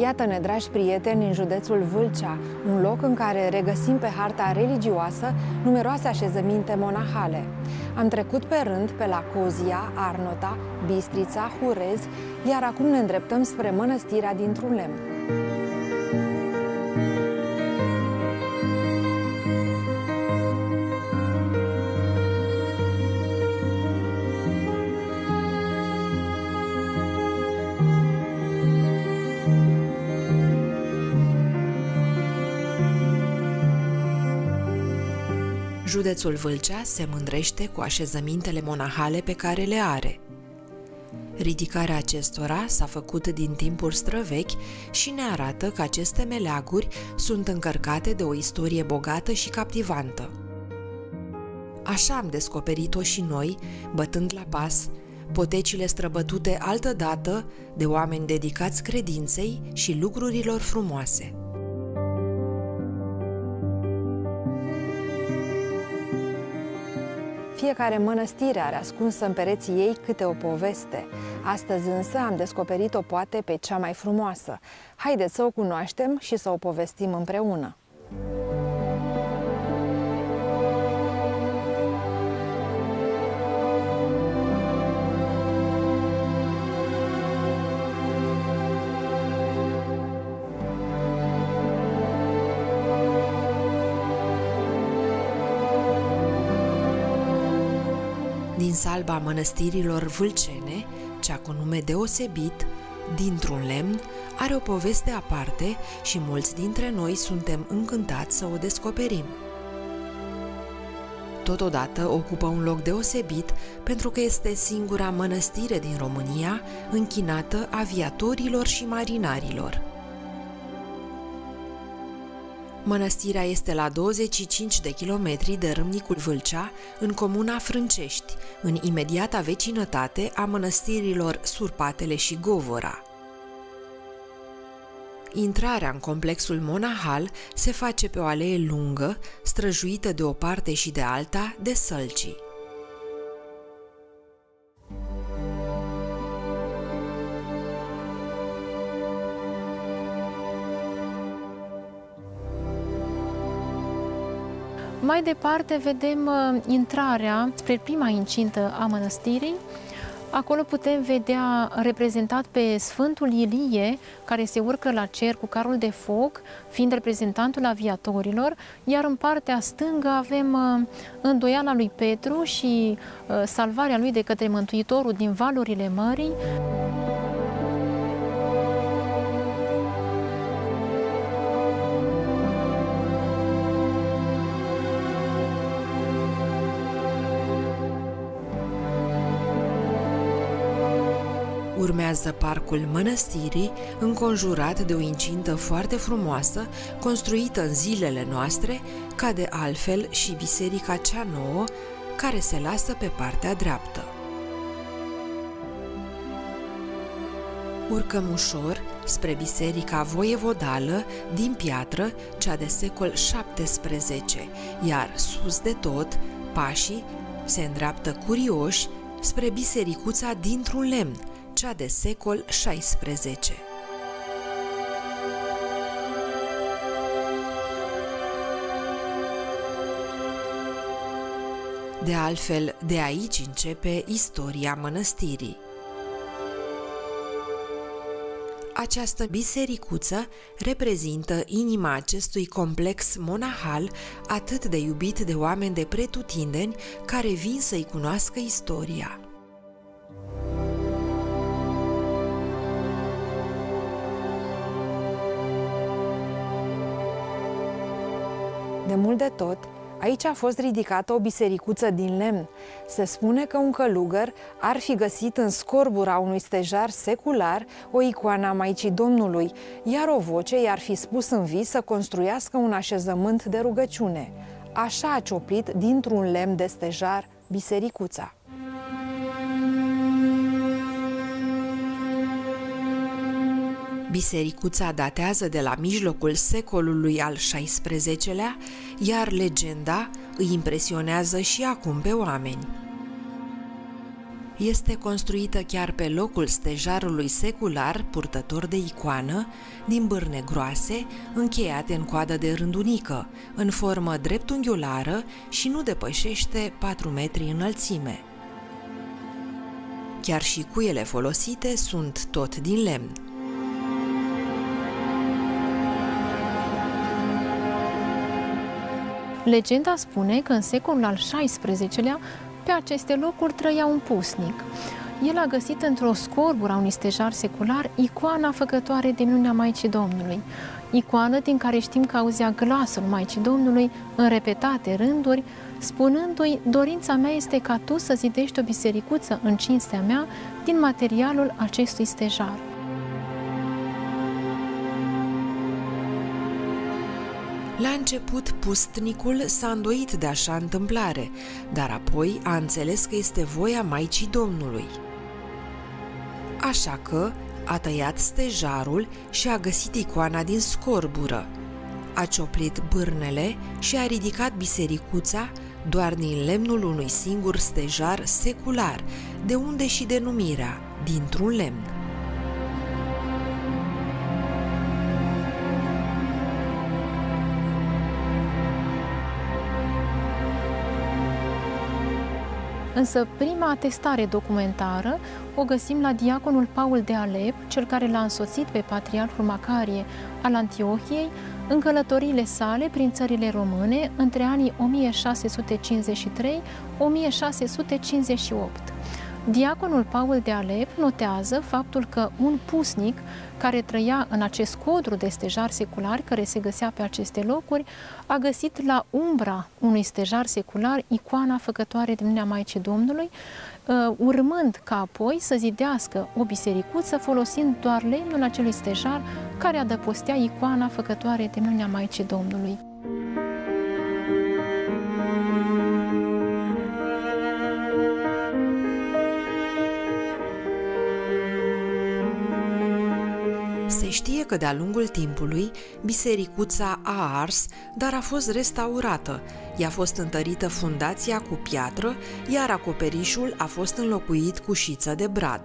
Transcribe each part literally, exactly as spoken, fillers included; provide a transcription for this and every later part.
Iată-ne, dragi prieteni, în județul Vâlcea, un loc în care regăsim pe harta religioasă numeroase așezăminte monahale. Am trecut pe rând pe la Cozia, Arnota, Bistrița, Hurez, iar acum ne îndreptăm spre mănăstirea dintr-un lemn. Județul Vâlcea se mândrește cu așezămintele monahale pe care le are. Ridicarea acestora s-a făcut din timpuri străvechi și ne arată că aceste meleaguri sunt încărcate de o istorie bogată și captivantă. Așa am descoperit-o și noi, bătând la pas, potecile străbătute altădată de oameni dedicați credinței și lucrurilor frumoase. Fiecare mănăstire are ascunsă în pereții ei câte o poveste. Astăzi însă am descoperit-o poate pe cea mai frumoasă. Haideți să o cunoaștem și să o povestim împreună. Din salba mănăstirilor vâlcene, cea cu nume deosebit, dintr-un lemn, are o poveste aparte și mulți dintre noi suntem încântați să o descoperim. Totodată ocupă un loc deosebit pentru că este singura mănăstire din România închinată aviatorilor și marinarilor. Mănăstirea este la douăzeci și cinci de kilometri de Râmnicul Vâlcea, în comuna Frâncești, în imediata vecinătate a mănăstirilor Surpatele și Govora. Intrarea în complexul monahal se face pe o alee lungă, străjuită de o parte și de alta de sălcii. Mai departe vedem uh, intrarea spre prima incintă a mănăstirii. Acolo putem vedea reprezentat pe Sfântul Ilie, care se urcă la cer cu carul de foc, fiind reprezentantul aviatorilor, iar în partea stângă avem uh, îndoiala lui Petru și uh, salvarea lui de către Mântuitorul din valurile mării. Urmează parcul mănăstirii, înconjurat de o incintă foarte frumoasă, construită în zilele noastre, ca de altfel și biserica cea nouă, care se lasă pe partea dreaptă. Urcăm ușor spre biserica voievodală din piatră, cea de secol șaptesprezece, iar sus de tot, pașii se îndreaptă curioși spre bisericuța dintr-un lemn, cea de secol șaisprezece. De altfel, de aici începe istoria mănăstirii. Această bisericuță reprezintă inima acestui complex monahal atât de iubit de oameni de pretutindeni care vin să-i cunoască istoria. De mult de tot, aici a fost ridicată o bisericuță din lemn. Se spune că un călugăr ar fi găsit în scorbura unui stejar secular o icoană a Maicii Domnului, iar o voce i-ar fi spus în vis să construiască un așezământ de rugăciune. Așa a cioplit dintr-un lemn de stejar bisericuța. Bisericuța datează de la mijlocul secolului al șaisprezecelea, iar legenda îi impresionează și acum pe oameni. Este construită chiar pe locul stejarului secular, purtător de icoană, din bârne groase, încheiate în coadă de rândunică, în formă dreptunghiulară și nu depășește patru metri înălțime. Chiar și cuiele folosite sunt tot din lemn. Legenda spune că în secolul al șaisprezecelea pe aceste locuri trăia un pusnic. El a găsit într-o scorbură a unui stejar secular icoana făcătoare de minunea Maicii Domnului, icoană din care știm că auzea glasul Maicii Domnului în repetate rânduri, spunându-i: dorința mea este ca tu să zidești o bisericuță în cinstea mea din materialul acestui stejar. La început, pustnicul s-a îndoit de așa întâmplare, dar apoi a înțeles că este voia Maicii Domnului. Așa că a tăiat stejarul și a găsit icoana din scorbură. A cioplit bârnele și a ridicat bisericuța doar din lemnul unui singur stejar secular, de unde și denumirea, dintr-un lemn. Însă prima atestare documentară o găsim la diaconul Paul de Alep, cel care l-a însoțit pe patriarhul Macarie al Antiohiei în călătoriile sale prin țările române între anii o mie șase sute cincizeci și trei - o mie șase sute cincizeci și opt. Diaconul Paul de Alep notează faptul că un pusnic care trăia în acest codru de stejar secular care se găsea pe aceste locuri a găsit la umbra unui stejar secular icoana făcătoare de minunea Maicii Domnului, urmând ca apoi să zidească o bisericuță folosind doar lemnul acelui stejar care adăpostea icoana făcătoare de minunea Maicii Domnului. Se știe că de-a lungul timpului bisericuța a ars, dar a fost restaurată. I-a fost întărită fundația cu piatră, iar acoperișul a fost înlocuit cu șiță de brad.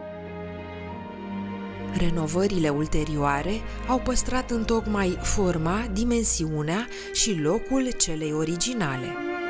Renovările ulterioare au păstrat întocmai forma, dimensiunea și locul celei originale.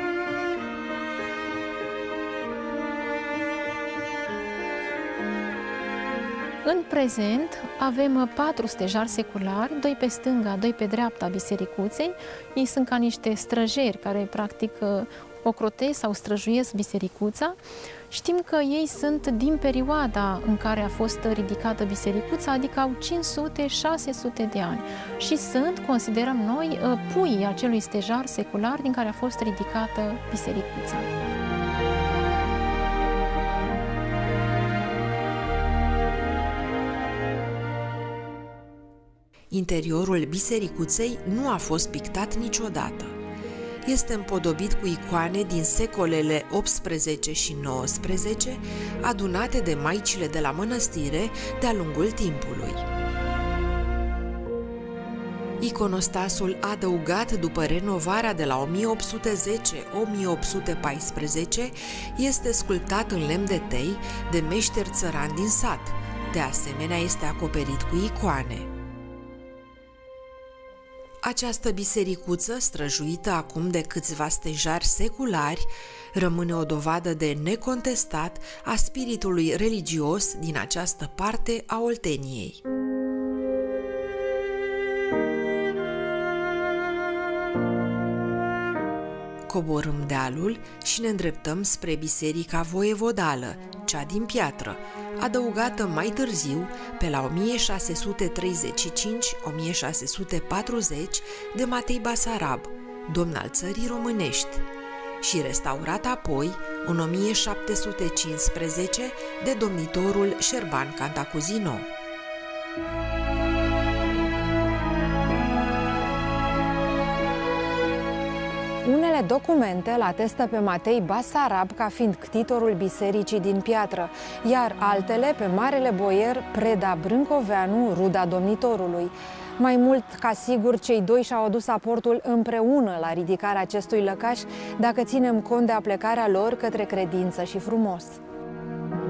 În prezent avem patru stejari seculari, doi pe stânga, doi pe dreapta bisericuței. Ei sunt ca niște străjeri care practic ocrotesc sau străjuiesc bisericuța. Știm că ei sunt din perioada în care a fost ridicată bisericuța, adică au cinci sute - șase sute de ani și sunt, considerăm noi, puii acelui stejar secular din care a fost ridicată bisericuța. Interiorul bisericuței nu a fost pictat niciodată. Este împodobit cu icoane din secolele optsprezece și nouăsprezece, adunate de maicile de la mănăstire de-a lungul timpului. Iconostasul adăugat după renovarea de la o mie opt sute zece - o mie opt sute paisprezece este sculptat în lemn de tei de meșteri țărani din sat. De asemenea, este acoperit cu icoane. Această bisericuță, străjuită acum de câțiva stejari seculari, rămâne o dovadă de necontestat a spiritului religios din această parte a Olteniei. Coborâm dealul și ne îndreptăm spre biserica voievodală, cea din piatră, adăugată mai târziu, pe la o mie șase sute treizeci și cinci - o mie șase sute patruzeci, de Matei Basarab, domn al țării românești, și restaurată apoi, în o mie șapte sute cincisprezece, de domnitorul Șerban Cantacuzino. Unele documente îl atestă pe Matei Basarab ca fiind ctitorul bisericii din piatră, iar altele pe marele boier Preda Brâncoveanu, ruda domnitorului. Mai mult ca sigur, cei doi și-au adus aportul împreună la ridicarea acestui lăcaș, dacă ținem cont de aplecarea lor către credință și frumos.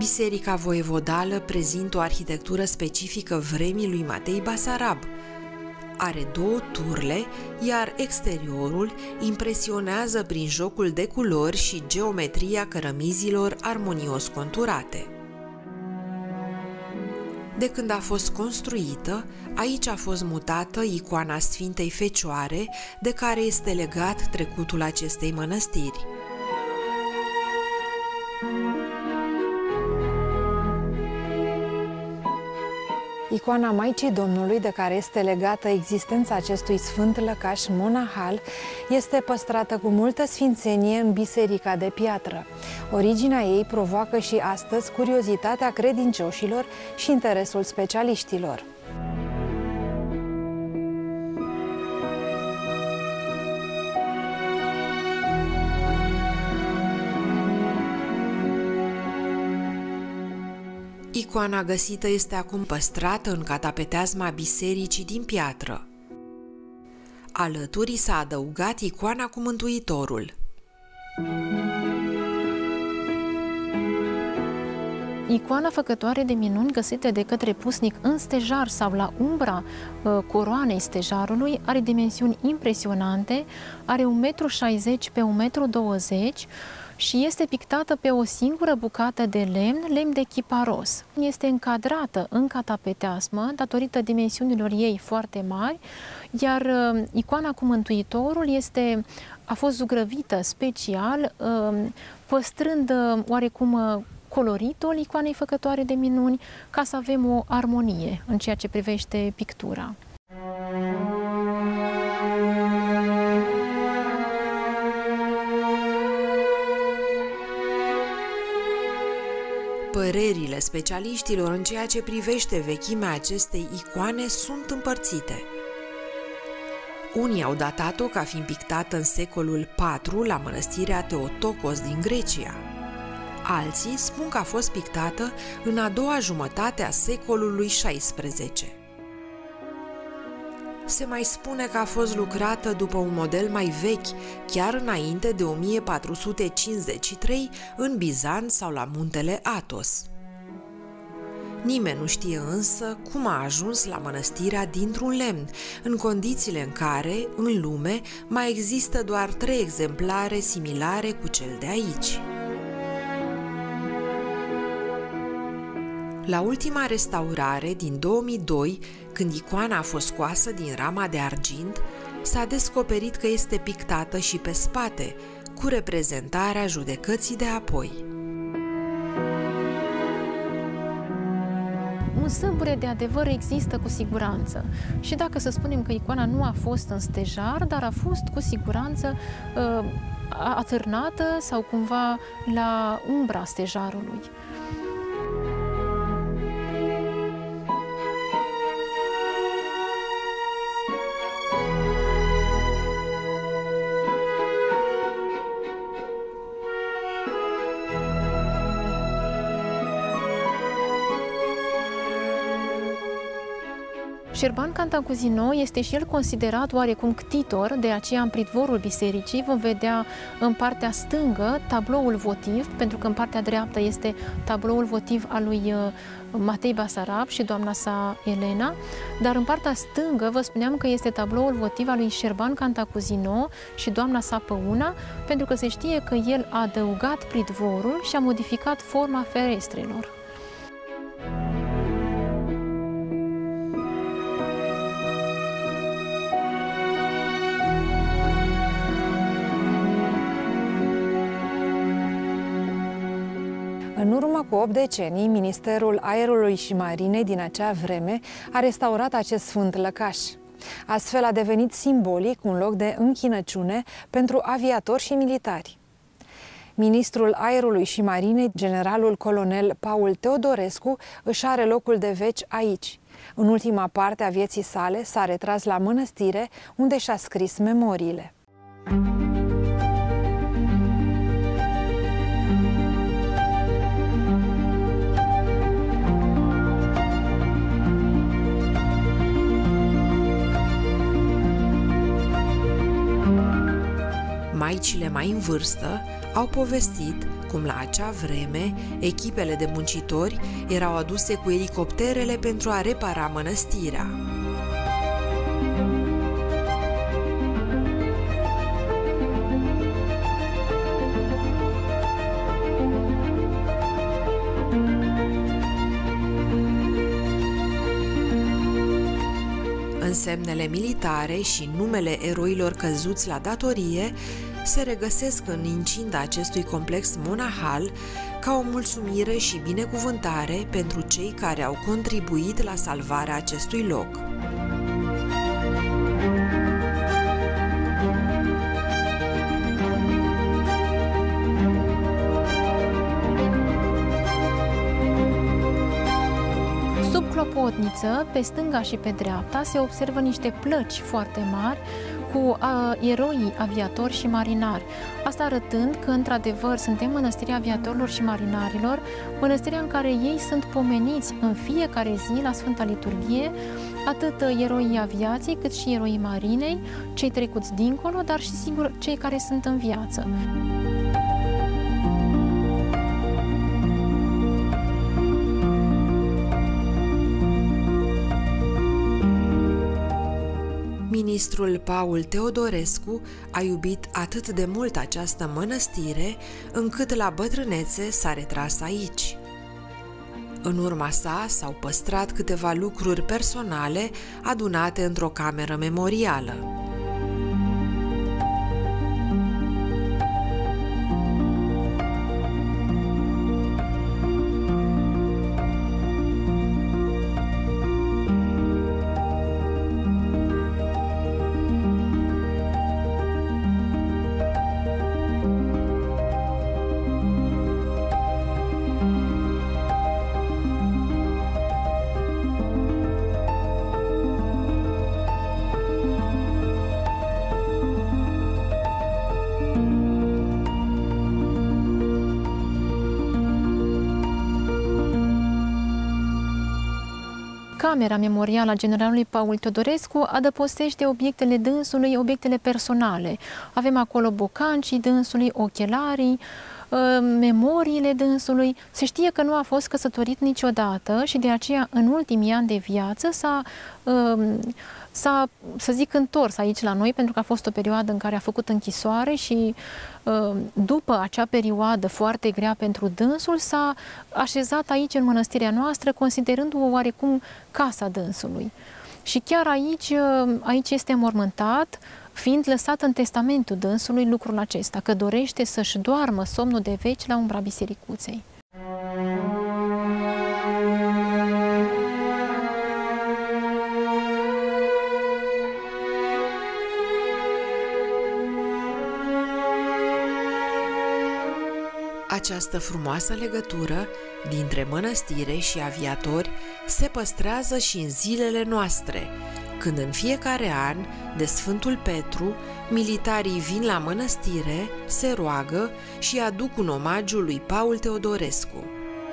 Biserica voievodală prezintă o arhitectură specifică vremii lui Matei Basarab. Are două turle, iar exteriorul impresionează prin jocul de culori și geometria cărămizilor armonios conturate. De când a fost construită, aici a fost mutată icoana Sfintei Fecioare, de care este legat trecutul acestei mănăstiri. Icoana Maicii Domnului, de care este legată existența acestui sfânt lăcaș monahal, este păstrată cu multă sfințenie în Biserica de Piatră. Originea ei provoacă și astăzi curiozitatea credincioșilor și interesul specialiștilor. Icoana găsită este acum păstrată în catapeteazma bisericii din piatră. Alături s-a adăugat icoana cu Mântuitorul. Icoana făcătoare de minuni găsită de către pusnic în stejar sau la umbra uh, coroanei stejarului are dimensiuni impresionante, are un metru șaizeci pe un metru douăzeci și este pictată pe o singură bucată de lemn, lemn de chiparos. Este încadrată în catapeteasmă datorită dimensiunilor ei foarte mari, iar uh, icoana cu Mântuitorul este, a fost zugrăvită special, uh, păstrând uh, oarecum uh, coloritul icoanei făcătoare de minuni, ca să avem o armonie în ceea ce privește pictura. Părerile specialiștilor în ceea ce privește vechimea acestei icoane sunt împărțite. Unii au datat-o ca fiind pictată în secolul patru la mănăstirea Teotokos din Grecia. Alții spun că a fost pictată în a doua jumătate a secolului șaisprezece. Se mai spune că a fost lucrată după un model mai vechi, chiar înainte de o mie patru sute cincizeci și trei, în Bizanț sau la muntele Athos. Nimeni nu știe însă cum a ajuns la mănăstirea dintr-un lemn, în condițiile în care, în lume, mai există doar trei exemplare similare cu cel de aici. La ultima restaurare din două mii doi, când icoana a fost scoasă din rama de argint, s-a descoperit că este pictată și pe spate, cu reprezentarea judecății de apoi. Un sâmbure de adevăr există cu siguranță. Și dacă să spunem că icoana nu a fost în stejar, dar a fost cu siguranță uh, atârnată sau cumva la umbra stejarului. Șerban Cantacuzino este și el considerat oarecum ctitor, de aceea în pridvorul bisericii vom vedea în partea stângă tabloul votiv, pentru că în partea dreaptă este tabloul votiv al lui Matei Basarab și doamna sa Elena, dar în partea stângă vă spuneam că este tabloul votiv al lui Șerban Cantacuzino și doamna sa Păuna, pentru că se știe că el a adăugat pridvorul și a modificat forma ferestrelor. În urmă cu opt decenii, Ministerul Aerului și Marinei din acea vreme a restaurat acest sfânt lăcaș. Astfel a devenit simbolic un loc de închinăciune pentru aviatori și militari. Ministrul Aerului și Marinei, generalul colonel Paul Teodorescu, își are locul de veci aici. În ultima parte a vieții sale s-a retras la mănăstire, unde și-a scris memoriile. Maicile mai în vârstă au povestit cum la acea vreme echipele de muncitori erau aduse cu elicopterele pentru a repara mănăstirea. Însemnele militare și numele eroilor căzuți la datorie se regăsesc în incinta acestui complex monahal ca o mulțumire și binecuvântare pentru cei care au contribuit la salvarea acestui loc. Sub clopotniță, pe stânga și pe dreapta, se observă niște plăci foarte mari cu uh, eroii aviatori și marinari. Asta arătând că, într-adevăr, suntem mănăstirea aviatorilor și marinarilor, mănăstirea în care ei sunt pomeniți în fiecare zi la Sfânta Liturghie, atât eroii aviației, cât și eroii marinei, cei trecuți dincolo, dar și, sigur, cei care sunt în viață. Ministrul Paul Teodorescu a iubit atât de mult această mănăstire, încât la bătrânețe s-a retras aici. În urma sa s-au păstrat câteva lucruri personale adunate într-o cameră memorială. Camera memorială a generalului Paul Teodorescu adăpostește obiectele dânsului, obiectele personale. Avem acolo bocancii dânsului, ochelarii, memoriile dânsului. Se știe că nu a fost căsătorit niciodată și de aceea în ultimii ani de viață s-a, s-a, să zic, întors aici la noi, pentru că a fost o perioadă în care a făcut închisoare și după acea perioadă foarte grea pentru dânsul s-a așezat aici în mănăstirea noastră, considerându-o oarecum casa dânsului. Și chiar aici, aici este mormântat, fiind lăsat în testamentul dânsului lucrul acesta, că dorește să-și doarmă somnul de veci la umbra bisericuței. Această frumoasă legătură dintre mănăstire și aviatori se păstrează și în zilele noastre, când în fiecare an, de Sfântul Petru, militarii vin la mănăstire, se roagă și aduc un omagiu lui Paul Teodorescu.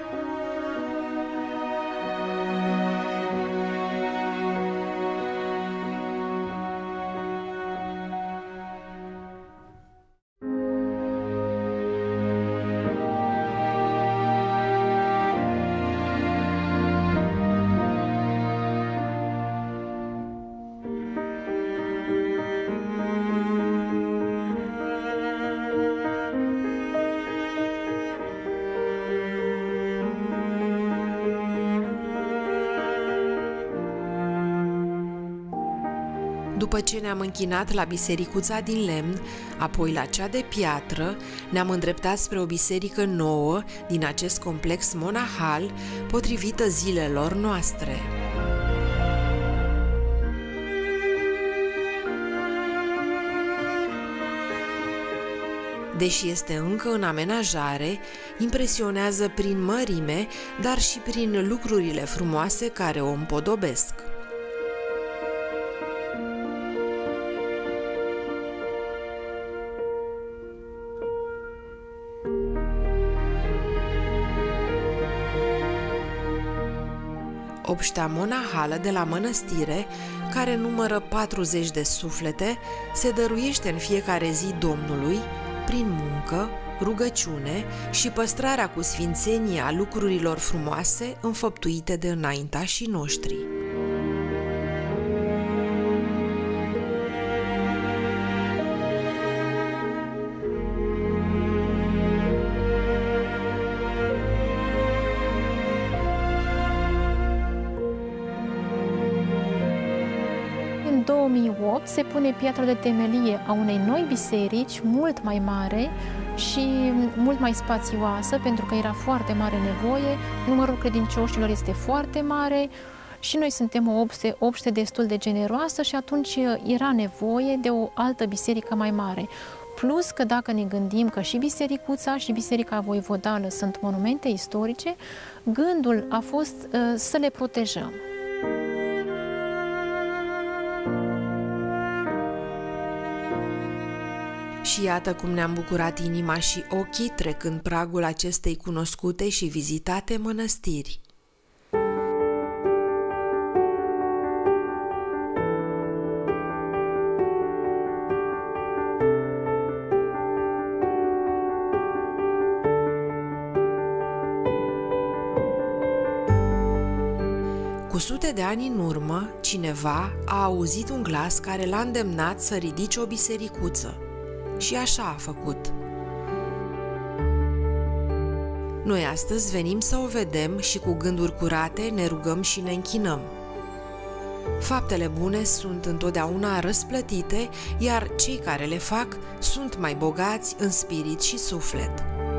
După ce ne-am închinat la bisericuța din lemn, apoi la cea de piatră, ne-am îndreptat spre o biserică nouă din acest complex monahal, potrivită zilelor noastre. Deși este încă în amenajare, impresionează prin mărime, dar și prin lucrurile frumoase care o împodobesc. Obștea monahală de la mănăstire, care numără patruzeci de suflete, se dăruiește în fiecare zi Domnului prin muncă, rugăciune și păstrarea cu sfințenie a lucrurilor frumoase înfăptuite de înaintașii noștri. În două mii opt se pune piatra de temelie a unei noi biserici, mult mai mare și mult mai spațioasă, pentru că era foarte mare nevoie, numărul credincioșilor este foarte mare și noi suntem o obște, obște destul de generoasă și atunci era nevoie de o altă biserică mai mare. Plus că dacă ne gândim că și Bisericuța și Biserica Voivodală sunt monumente istorice, gândul a fost uh, să le protejăm. Și iată cum ne-am bucurat inima și ochii trecând pragul acestei cunoscute și vizitate mănăstiri. Cu sute de ani în urmă, cineva a auzit un glas care l-a îndemnat să ridice o bisericuță. Și așa a făcut. Noi astăzi venim să o vedem și cu gânduri curate ne rugăm și ne închinăm. Faptele bune sunt întotdeauna răsplătite, iar cei care le fac sunt mai bogați în spirit și suflet.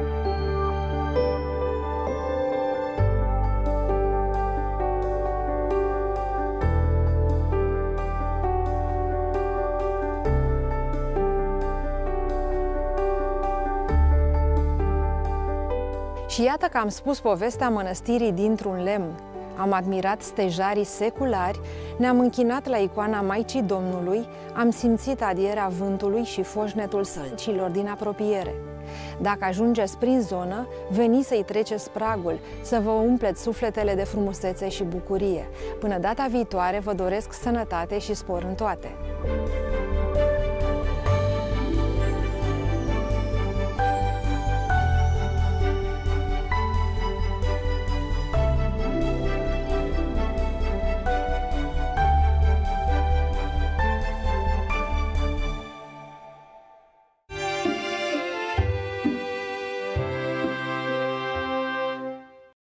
Și iată că am spus povestea mănăstirii dintr-un lemn, am admirat stejarii seculari, ne-am închinat la icoana Maicii Domnului, am simțit adierea vântului și foșnetul sălcilor din apropiere. Dacă ajungeți prin zonă, veniți să-i treceți pragul, să vă umpleți sufletele de frumusețe și bucurie. Până data viitoare, vă doresc sănătate și spor în toate!